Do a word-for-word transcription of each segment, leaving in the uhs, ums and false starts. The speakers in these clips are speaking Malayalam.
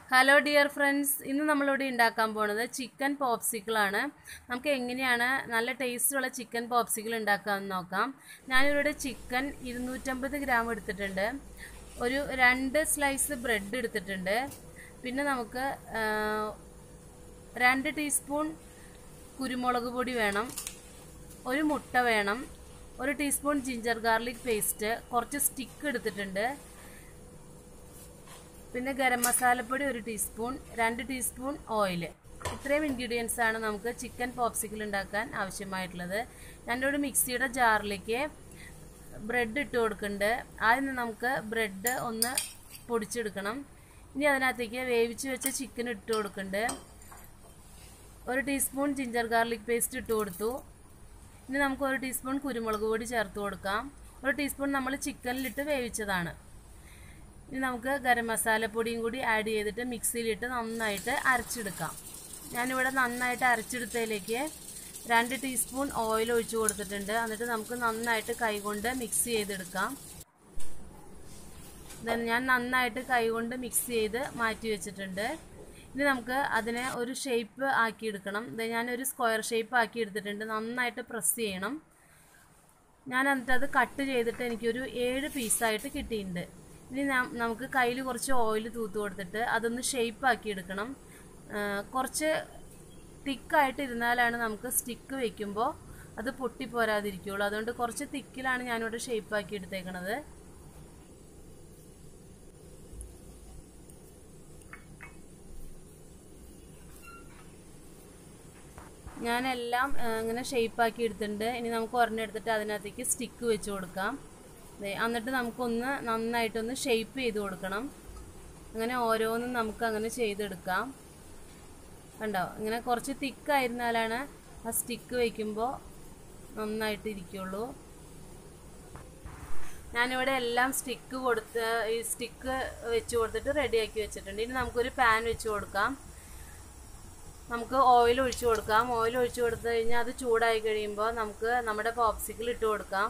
ഹലോ ഡിയർ ഫ്രണ്ട്സ്, ഇന്ന് നമ്മളിവിടെ ഉണ്ടാക്കാൻ പോകുന്നത് ചിക്കൻ പോപ്സിക്കിളാണ്. നമുക്ക് എങ്ങനെയാണ് നല്ല ടേസ്റ്റുള്ള ചിക്കൻ പോപ്സിക്കിൾ ഉണ്ടാക്കാമെന്ന് നോക്കാം. ഞാനിവിടെ ചിക്കൻ ഇരുന്നൂറ്റമ്പത് ഗ്രാം എടുത്തിട്ടുണ്ട്. ഒരു രണ്ട് സ്ലൈസ് ബ്രെഡ് എടുത്തിട്ടുണ്ട്. പിന്നെ നമുക്ക് രണ്ട് ടീസ്പൂൺ കുരുമുളക് പൊടി വേണം, ഒരു മുട്ട വേണം, ഒരു ടീസ്പൂൺ ജിഞ്ചർ ഗാർലിക് പേസ്റ്റ്, കുറച്ച് സ്റ്റിക്ക് എടുത്തിട്ടുണ്ട്, പിന്നെ ഗരം മസാലപ്പൊടി ഒരു ടീസ്പൂൺ, രണ്ട് ടീസ്പൂൺ ഓയിൽ. ഇത്രയും ഇൻഗ്രീഡിയൻസ് ആണ് നമുക്ക് ചിക്കൻ പോപ്സിക്കിൾ ഉണ്ടാക്കാൻ ആവശ്യമായിട്ടുള്ളത്. ഞാനിവിടെ മിക്സിയുടെ ജാറിലേക്ക് ബ്രെഡ് ഇട്ട് കൊടുക്കുന്നുണ്ട്. ആദ്യം നമുക്ക് ബ്രെഡ് ഒന്ന് പൊടിച്ചെടുക്കണം. ഇനി അതിനകത്തേക്ക് വേവിച്ച് വെച്ച ചിക്കൻ ഇട്ട് കൊടുക്കുന്നുണ്ട്. ഒരു ടീസ്പൂൺ ജിഞ്ചർ ഗാർലിക് പേസ്റ്റ് ഇട്ട് കൊടുത്തു. ഇനി നമുക്ക് ഒരു ടീസ്പൂൺ കുരുമുളക് പൊടി ചേർത്ത് കൊടുക്കാം. ഒരു ടീസ്പൂൺ നമ്മൾ ചിക്കനിലിട്ട് വേവിച്ചതാണ്. ഇനി നമുക്ക് ഗരം മസാലപ്പൊടിയും കൂടി ആഡ് ചെയ്തിട്ട് മിക്സിയിലിട്ട് നന്നായിട്ട് അരച്ചെടുക്കാം. ഞാനിവിടെ നന്നായിട്ട് അരച്ചെടുത്തതിലേക്ക് രണ്ട് ടീസ്പൂൺ ഓയിൽ ഒഴിച്ച് കൊടുത്തിട്ടുണ്ട്. എന്നിട്ട് നമുക്ക് നന്നായിട്ട് കൈകൊണ്ട് മിക്സ് ചെയ്തെടുക്കാം. ഞാൻ നന്നായിട്ട് കൈകൊണ്ട് മിക്സ് ചെയ്ത് മാറ്റി വെച്ചിട്ടുണ്ട്. ഇനി നമുക്ക് അതിനെ ഒരു ഷേപ്പ് ആക്കിയെടുക്കണം. ഞാനൊരു സ്ക്വയർ ഷേപ്പ് ആക്കി എടുത്തിട്ടുണ്ട്. നന്നായിട്ട് പ്രസ് ചെയ്യണം. ഞാൻ എന്നിട്ട് അത് കട്ട് ചെയ്തിട്ട് എനിക്കൊരു ഏഴ് പീസായിട്ട് കിട്ടിയിട്ടുണ്ട്. ഇനി നമുക്ക് കയ്യിൽ കുറച്ച് ഓയിൽ തൂത്ത് കൊടുത്തിട്ട് അതൊന്ന് ഷേപ്പ് ആക്കി എടുക്കണം. കുറച്ച് തിക്കായിട്ട് ഇരുന്നാലാണ് നമുക്ക് സ്റ്റിക്ക് വെക്കുമ്പോൾ അത് പൊട്ടിപ്പോരാതിരിക്കുള്ളൂ. അതുകൊണ്ട് കുറച്ച് തിക്കിലാണ് ഞാനിവിടെ ഷേപ്പ് ആക്കി എടുത്തേക്കണത്. ഞാനെല്ലാം ഇങ്ങനെ ഷേപ്പ് ആക്കി എടുത്തിട്ടുണ്ട്. ഇനി നമുക്ക് ഒരെണ്ണം എടുത്തിട്ട് അതിനകത്തേക്ക് സ്റ്റിക്ക് വെച്ച് കൊടുക്കാം. എന്നിട്ട് നമുക്കൊന്ന് നന്നായിട്ടൊന്ന് ഷേപ്പ് ചെയ്ത് കൊടുക്കണം. അങ്ങനെ ഓരോന്നും നമുക്ക് അങ്ങനെ ചെയ്തെടുക്കാം. കണ്ടോ, ഇങ്ങനെ കുറച്ച് തിക്കായിരുന്നാലാണ് ആ സ്റ്റിക്ക് വയ്ക്കുമ്പോൾ നന്നായിട്ട് ഇരിക്കുള്ളൂ. ഞാനിവിടെ എല്ലാം സ്റ്റിക്ക് കൊടുത്ത് ഈ സ്റ്റിക്ക് വെച്ച് കൊടുത്തിട്ട് റെഡിയാക്കി വെച്ചിട്ടുണ്ട്. ഇനി നമുക്കൊരു പാൻ വെച്ച് കൊടുക്കാം. നമുക്ക് ഓയിൽ ഒഴിച്ച് കൊടുക്കാം. ഓയിൽ ഒഴിച്ച് കൊടുത്തു കഴിഞ്ഞാൽ അത് ചൂടായി കഴിയുമ്പോൾ നമുക്ക് നമ്മുടെ പോപ്സിക്കിൾ ഇട്ട് കൊടുക്കാം.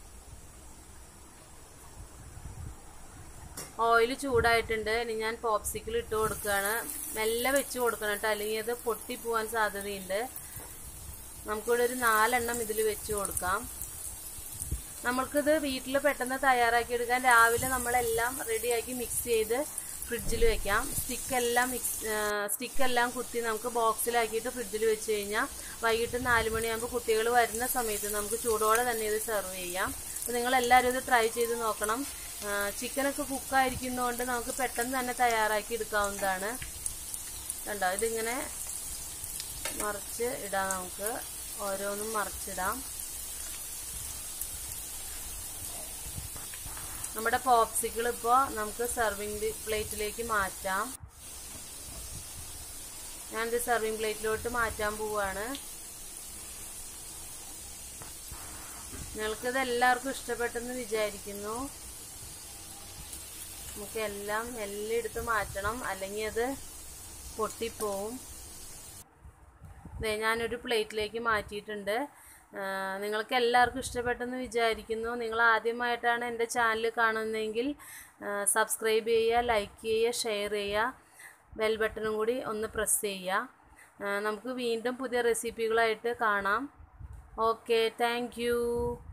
ഓയിൽ ചൂടായിട്ടുണ്ട്. ഇനി ഞാൻ പോപ്സിക്കിൾ ഇട്ട് കൊടുക്കുകയാണ്. മെല്ലെ വെച്ച് കൊടുക്കണം കേട്ടോ, അല്ലെങ്കിൽ അത് പൊട്ടിപ്പോവാൻ സാധ്യതയുണ്ട്. നമുക്കിവിടെ ഒരു നാലെണ്ണം ഇതിൽ വെച്ച് കൊടുക്കാം. നമ്മൾക്കിത് വീട്ടിൽ പെട്ടെന്ന് തയ്യാറാക്കി എടുക്കാൻ രാവിലെ നമ്മളെല്ലാം റെഡിയാക്കി മിക്സ് ചെയ്ത് ഫ്രിഡ്ജിൽ വെക്കാം. സ്റ്റിക്കെല്ലാം മിക്സ് സ്റ്റിക്കെല്ലാം കുത്തി നമുക്ക് ബോക്സിലാക്കിയിട്ട് ഫ്രിഡ്ജിൽ വെച്ച് കഴിഞ്ഞാൽ വൈകിട്ട് നാല് മണിയാകുമ്പോൾ കുട്ടികൾ വരുന്ന സമയത്ത് നമുക്ക് ചൂടോടെ തന്നെ ഇത് സെർവ് ചെയ്യാം. അപ്പോൾ നിങ്ങളെല്ലാവരും ഇത് ട്രൈ ചെയ്ത് നോക്കണം. ചിക്കനൊക്കെ കുക്കായിരിക്കുന്നതുകൊണ്ട് നമുക്ക് പെട്ടെന്ന് തന്നെ തയ്യാറാക്കി എടുക്കാവുന്നതാണ്. കണ്ടോ, ഇതിങ്ങനെ മറിച്ച് ഇടാം. നമുക്ക് ഓരോന്നും മറിച്ചിടാം. നമ്മുടെ പോപ്സിക്കിൾ ഇപ്പോൾ നമുക്ക് സെർവിങ് പ്ലേറ്റിലേക്ക് മാറ്റാം. ഞാനിത് സെർവിങ് പ്ലേറ്റിലോട്ട് മാറ്റാൻ പോവുകയാണ്. നിങ്ങൾക്കിത് എല്ലാവർക്കും ഇഷ്ടപ്പെട്ടെന്ന് വിചാരിക്കുന്നു. നമുക്ക് എല്ലാം എല്ലാം എടുത്ത് മാറ്റണം, അല്ലെങ്കിൽ അത് പൊട്ടിപ്പോവും. ഞാനൊരു പ്ലേറ്റിലേക്ക് മാറ്റിയിട്ടുണ്ട്. നിങ്ങൾക്ക് എല്ലാവർക്കും ഇഷ്ടപ്പെട്ടെന്ന് വിചാരിക്കുന്നു. നിങ്ങൾ ആദ്യമായിട്ടാണ് എൻ്റെ ചാനൽ കാണുന്നതെങ്കിൽ സബ്സ്ക്രൈബ് ചെയ്യുക, ലൈക്ക് ചെയ്യുക, ഷെയർ ചെയ്യുക, ബെൽ ബട്ടണും കൂടി ഒന്ന് പ്രസ് ചെയ്യുക. നമുക്ക് വീണ്ടും പുതിയ റെസിപ്പികളായിട്ട് കാണാം. Okay, thank U.